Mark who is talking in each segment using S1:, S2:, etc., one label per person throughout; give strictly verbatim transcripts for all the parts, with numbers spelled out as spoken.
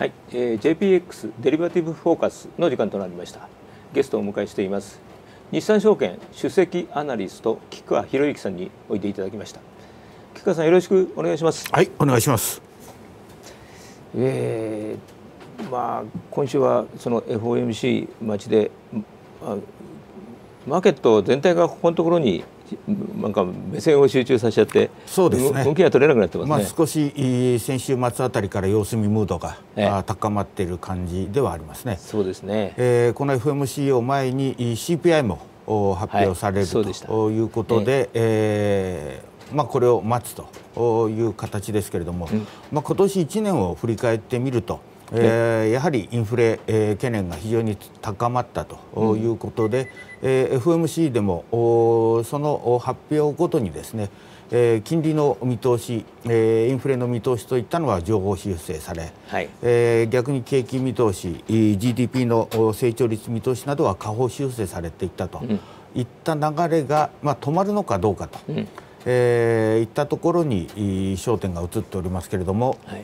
S1: はい、えー、ジェーピーエックス デリバティブフォーカスの時間となりました。ゲストをお迎えしています。日産証券首席アナリスト菊川博之さんにおいでいただきました。菊川さん、よろしくお願いします。
S2: はい、お願いします。
S1: えー、まあ今週はその エフオーエムシー 待ちで、まあ、マーケット全体がここのところになんか目線を集中させちゃって、
S2: そうですね、
S1: 動きが取れなくなってますね。
S2: まあ、少し先週末あたりから様子見ムードが、ええ、高まっている感じではありますね。
S1: そうですね、
S2: えー、この エフオーエムシー を前に シーピーアイ も発表される、はい、ということで、ええーまあ、これを待つという形ですけれども、うん、まあ、今年いちねんを振り返ってみると、えー、やはりインフレ、えー、懸念が非常に高まったということで、うん、えー、エフオーエムシー でもその発表ごとにですね、えー、金利の見通し、えー、インフレの見通しといったのは上方修正され、はい、えー、逆に景気見通し、ジーディーピー の成長率見通しなどは下方修正されていったと、うん、いった流れが、まあ、止まるのかどうかと、うん、えー、いったところに焦点が移っておりますけれども、はい、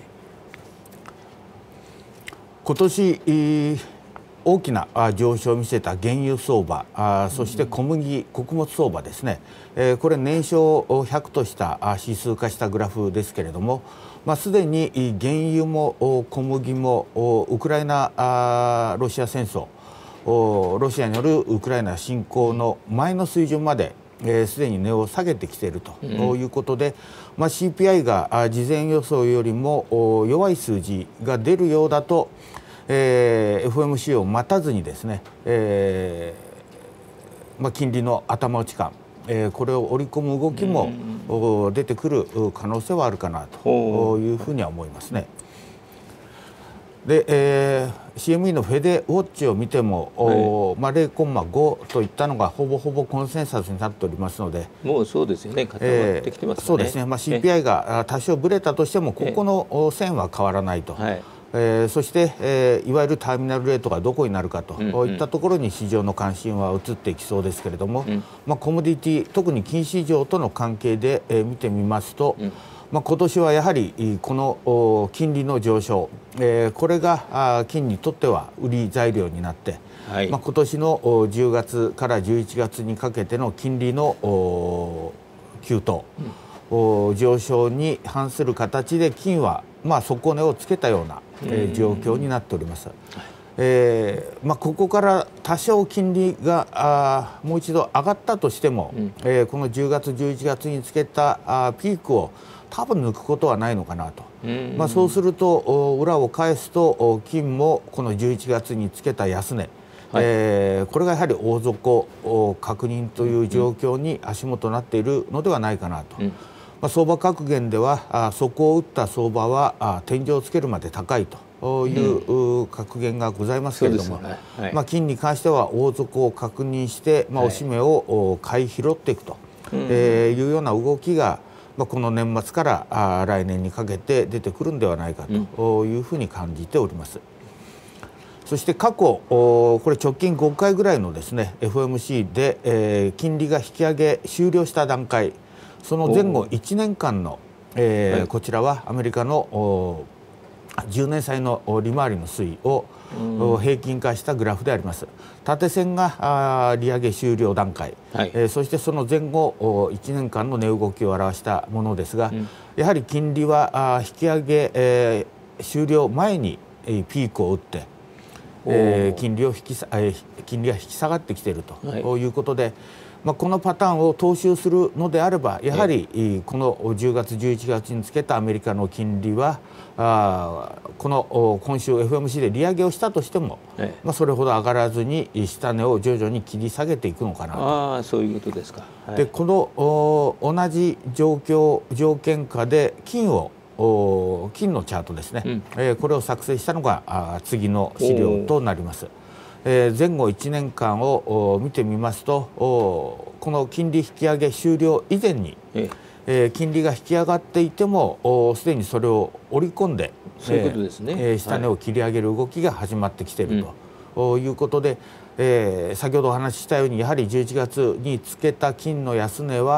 S2: 今年大きな上昇を見せた原油相場、そして小麦、穀物相場ですね、これ年商ひゃくとした指数化したグラフですけれども、まあ、すでに原油も小麦もウクライナロシア戦争、ロシアによるウクライナ侵攻の前の水準まですで、えー、に値を下げてきているということで、うん、まあ、シーピーアイ が事前予想よりも弱い数字が出るようだと、えー、エフオーエムシー を待たずにですね、えーまあ、金利の頭打ち感、えー、これを織り込む動きも、うん、出てくる可能性はあるかなというふうには思いますね。で、えー、シーエムイー のフェデウォッチを見ても、はい、まあ、ゼロコンマご といったのがほぼほぼコンセンサスになっておりますので、
S1: もうそうですよね、固まってきてますよね。えー、そうですね、
S2: まあ、シーピーアイ が多少ぶれたとしても、ここの線は変わらないと、はい、えー、そして、えー、いわゆるターミナルレートがどこになるかといったところに市場の関心は移っていきそうですけれども、うん、まあ、コモディティ、特に金市場との関係で、えー、見てみますと、うん、まあ、今年はやはりこの金利の上昇、えー、これが金にとっては売り材料になって、はい、まあ、今年のじゅうがつからじゅういちがつにかけての金利の急騰、うん、上昇に反する形で金はまあ底値をつけたような、えー、状況になっております。えーまあ、ここから多少金利があもう一度上がったとしても、うん、えー、このじゅうがつじゅういちがつにつけたあピークを多分抜くことはないのかなと、まあ、そうすると裏を返すと金もこのじゅういちがつにつけた安値、はい、えー、これがやはり大底確認という状況に足元になっているのではないかなと、うん、まあ、相場格言ではあ底を打った相場はあ天井をつけるまで高いという格言がございますけれども、ね、はい、まあ、金に関しては大底を確認して、まあ、押し目を買い拾っていくと、はい、えー、いうような動きがまあこの年末から来年にかけて出てくるんではないかというふうに感じております。うん、そして過去これ直近ごかいぐらいのですね エフオーエムシー で、えー、金利が引き上げ終了した段階、その前後いちねんかんの、えーはい、こちらはアメリカのじゅうねん債の利回りの推移を平均化したグラフであります。縦線が利上げ終了段階、はい、えー、そしてその前後いちねんかんの値動きを表したものですが、うん、やはり金利は引き上げ、えー、終了前にピークを打って、えー、金利を引き、えー、金利が引き下がってきているということで、はい、まあ、このパターンを踏襲するのであればやはりこのじゅうがつじゅういちがつにつけたアメリカの金利はあこの今週 エフオーエムシー で利上げをしたとしても、まあ、それほど上がらずに下値を徐々に切り下げていくのかなと。
S1: あ、そういうことですか。
S2: はい、でこの同じ状況条件下で金を金のチャートですね、うん、えー、これを作成したのがあ次の資料となります。えー、前後いちねんかんを見てみますと、この金利引き上げ終了以前に、ええー、金利が引き上がっていてもすでにそれを織り込んで、
S1: そういうことですね、
S2: えー、下値を切り上げる動きが始まってきているということで、うん、えー、先ほどお話ししたようにやはりじゅういちがつにつけた金の安値は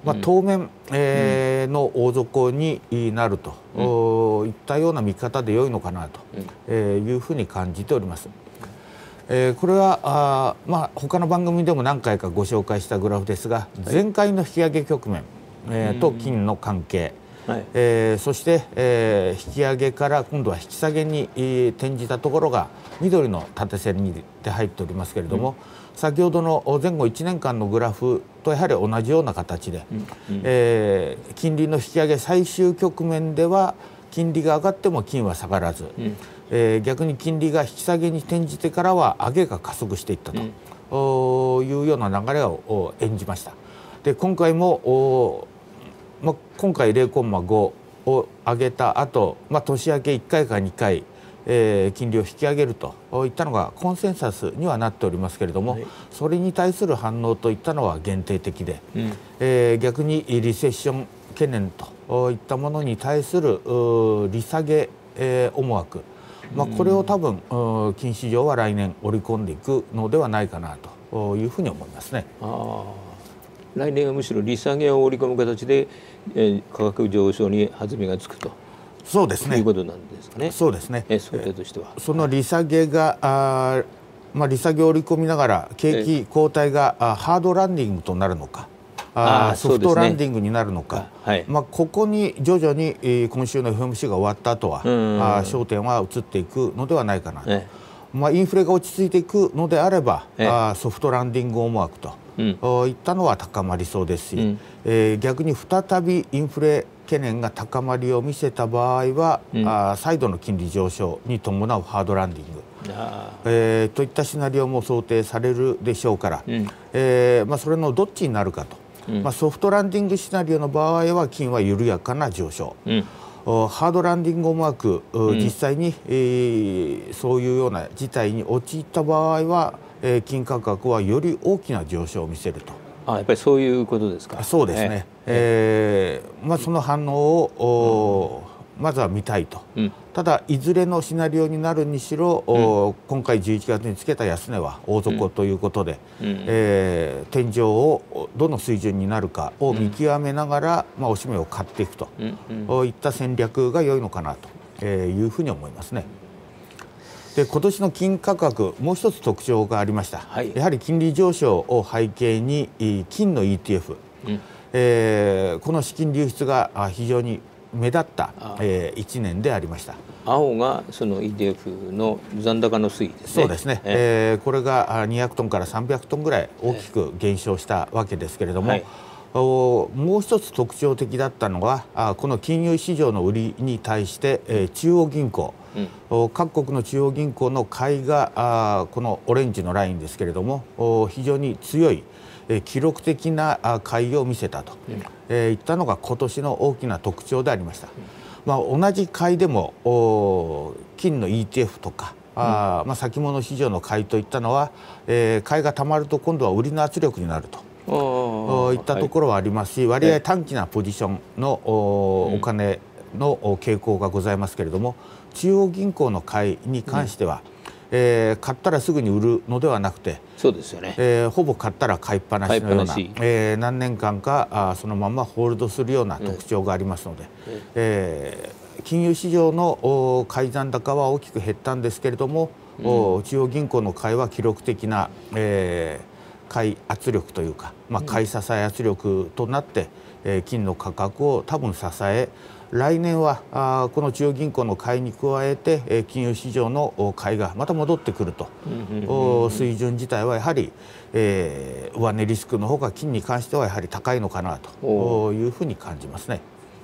S2: まあ、当面、えー、の大底になると、うん、いったような見方で良いのかなと、うんえー、いうふうに感じております。えー、これはあ、まあ、他の番組でも何回かご紹介したグラフですが、前回の引き上げ局面、えー、と金の関係、はいえー、そして、えー、引き上げから今度は引き下げに、えー、転じたところが緑の縦線にで入っておりますけれども、うん先ほどの前後いちねんかんのグラフとやはり同じような形で、うんうんえー、金利の引き上げ最終局面では金利が上がっても金は下がらず、うんえー、逆に金利が引き下げに転じてからは上げが加速していったと、うん、いうような流れを演じました。で今回も、ま、今回 ゼロコンマご を上げた後、ま、年明けいっかいかにかいえー、金利を引き上げるといったのがコンセンサスにはなっておりますけれども、はい、それに対する反応といったのは限定的で、うんえー、逆にリセッション懸念といったものに対する利下げ、えー、思惑、まあ、これを多分金市場は来年織り込んでいくのではないかなというふうに思いますね。
S1: あ来年はむしろ利下げを織り込む形で、えー、価格上昇に弾みがつくと。
S2: そうですね。
S1: ということなんですかね。
S2: そうですね。
S1: え想定としては。
S2: その利下げが、あまあ、利下げを織り込みながら景気後退があハードランディングとなるのか、あソフトランディングになるのか、はい、まあ、ここに徐々に、えー、今週の エフオーエムシー が終わった後は、あ焦点は移っていくのではないかなと。えまあ、インフレが落ち着いていくのであれば、あソフトランディング思惑と、うん、いったのは高まりそうですし、うんえー、逆に再びインフレ懸念が高まりを見せた場合は、うん、あ再度の金利上昇に伴うハードランディング、えー、といったシナリオも想定されるでしょうから、うんえーまあ、それのどっちになるかと、うんまあ、ソフトランディングシナリオの場合は金は緩やかな上昇、うんハードランディング思惑、うん、実際に、えー、そういうような事態に陥った場合は、えー、金価格はより大きな上昇を見せると。
S1: あやっぱりそういうことですか。
S2: そうですね、えーえーまあ、その反応を、うん、まずは見たいと、うん、ただいずれのシナリオになるにしろ、うん、今回じゅういちがつにつけた安値は大底ということで、うんえー、天井をどの水準になるかを見極めながら、うんまあ、おしめを買っていくと、うんうん、いった戦略が良いのかなというふうに思いますね。で今年の金価格もう一つ特徴がありました、はい、やはり金利上昇を背景に金の イーティーエフ、うんえー、この資金流出が非常に目立った、えー、いちねんでありました。
S1: 青がその イーティーエフ の残高の推移ですね。
S2: そうですね、えー、これがにひゃくトンからさんびゃくトンぐらい大きく減少したわけですけれども、はい、もう一つ特徴的だったのはこの金融市場の売りに対して中央銀行、うん、各国の中央銀行の買いがこのオレンジのラインですけれども非常に強い記録的な買いを見せたと、うんえー、いったのが今年の大きな特徴でありました。まあ、同じ買いでも金の イーティーエフ とかあ、まあ、先物市場の買いといったのは、えー、買いがたまると今度は売りの圧力になるといったところはありますし、割合短期なポジションの お, お金の傾向がございますけれども、中央銀行の買いに関しては、うんえー、買ったらすぐに売るのではなくて、
S1: そうですよね、
S2: えー、ほぼ買ったら買いっぱなしのような、えー、何年間かあそのままホールドするような特徴がありますので、うんえー、金融市場の買い残高は大きく減ったんですけれども、うん、中央銀行の買いは記録的な、えー、買い圧力というか、まあ、買い支え圧力となって、うんえー、金の価格を多分支え、来年はあこの中央銀行の買いに加えて、えー、金融市場の買いがまた戻ってくると、うん、水準自体はやはり、えー、上値リスクの方が金に関してはやはり高いのかなというふうに感じますね。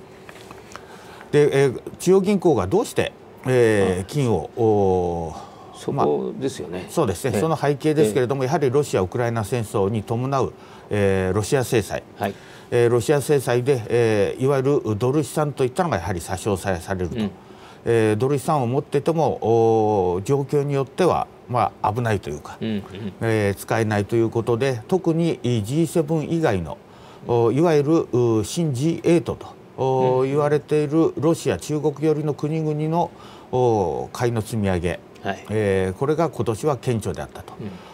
S2: で、えー、中央銀行がどうして、えー、金を
S1: そこですよね、
S2: まあ、そうですね、その背景ですけれども、やはりロシア・ウクライナ戦争に伴う、えー、ロシア制裁、はいえー、ロシア制裁で、えー、いわゆるドル資産といったのがやはり差し押さえされると、うんえー、ドル資産を持っていても状況によっては、まあ、危ないというか、うんうんえー、使えないということで、特に ジーセブン 以外の、うん、いわゆる新 ジーエイト と、うん、言われているロシア、中国寄りの国々の買いの積み上げ、はいえー、これが今年は顕著であったと。うん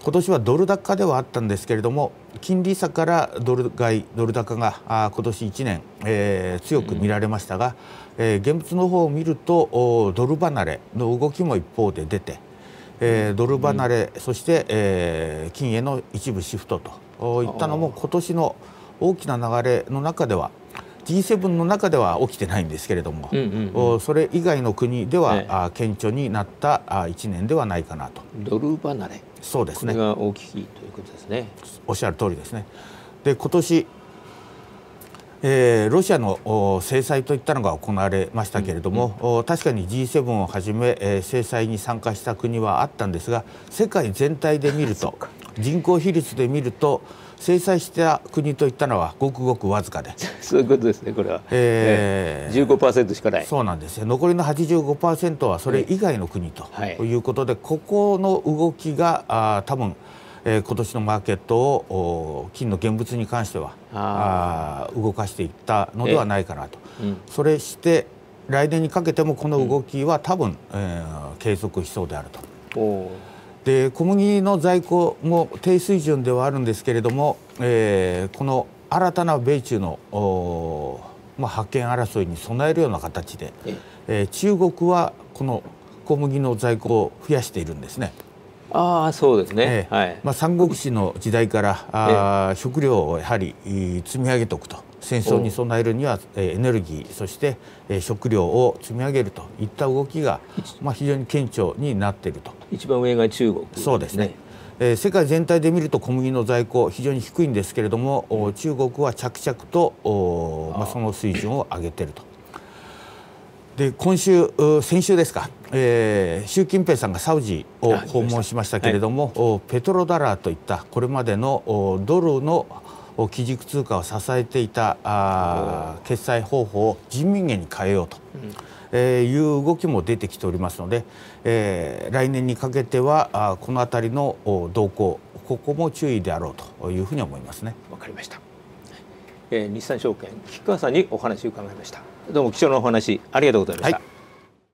S2: 今年はドル高ではあったんですけれども、金利差からドル買い、ドル高があ今年いちねん、えー、強く見られましたが、うんえー、現物の方を見るとドル離れの動きも一方で出て、えー、ドル離れ、うん、そして、えー、金への一部シフトといったのも今年の大きな流れの中では ジーセブン の中では起きてないんですけれども、うんうんうん、それ以外の国では、ええ、顕著になったいちねんではないかなと。
S1: ドル離れ、
S2: そうですね。
S1: これが大きいということですね。
S2: おっしゃる通りですね。で、今年、えー、ロシアの制裁といったのが行われましたけれども、うんうん、確かに ジーセブン をはじめ、えー、制裁に参加した国はあったんですが、世界全体で見ると人口比率で見ると制裁した国といったのはごくごくわずかで
S1: そういうことですね。これは、えー、じゅうごパーセント しかない。
S2: そうなんですよ。残りの はちじゅうごパーセント はそれ以外の国ということで、はい、ここの動きがあ多分、えー、今年のマーケットを金の現物に関してはああ動かしていったのではないかなと、えーうん、それして来年にかけてもこの動きは多分、えー、継続しそうであると。おで小麦の在庫も低水準ではあるんですけれども、えー、この新たな米中の、まあ、覇権争いに備えるような形で、えー、中国はこの小麦の在庫を増やしているんですね。
S1: ああ、そうですね、
S2: えーはいまあ、三国志の時代からあ、えー、食料をやはり積み上げておくと、戦争に備えるにはエネルギー、そして食料を積み上げるといった動きが、まあ、非常に顕著になっていると。
S1: 一番上が中国、ね、
S2: そうですね、えー、世界全体で見ると小麦の在庫非常に低いんですけれども、うん、中国は着々とまあ、その水準を上げていると。で今週、先週ですか、えー、習近平さんがサウジを訪問しましたけれども、はい、ペトロダラーといったこれまでのドルの基軸通貨を支えていたあ決済方法を人民元に変えようと、うんえー、いう動きも出てきておりますので、えー、来年にかけてはあこのあたりの動向、ここも注意であろうというふうに思いますね。
S1: わかりました。えー、日産証券菊川さんにお話を伺いました。どうも貴重なお話ありがとうございました。はい。